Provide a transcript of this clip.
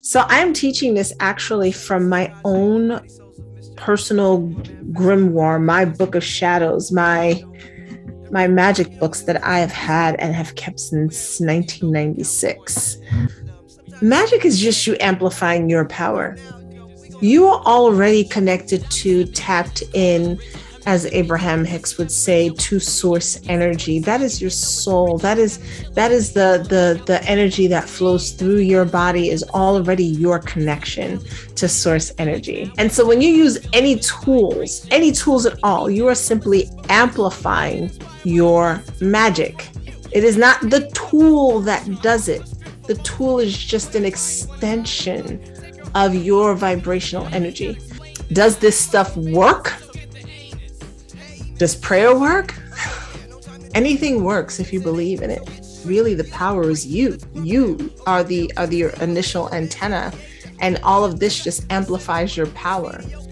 So I'm teaching this actually from my own personal grimoire, my book of shadows, my magic books that I have had and have kept since 1996. Magic is just you amplifying your power. You are already connected to, tapped in, as Abraham Hicks would say, to source energy. That is your soul. That is the energy that flows through your body, is already your connection to source energy. And so when you use any tools at all, you are simply amplifying your magic. It is not the tool that does it. The tool is just an extension of your vibrational energy. Does this stuff work? Does prayer work? Anything works if you believe in it. Really, the power is you. You are the initial antenna, and all of this just amplifies your power.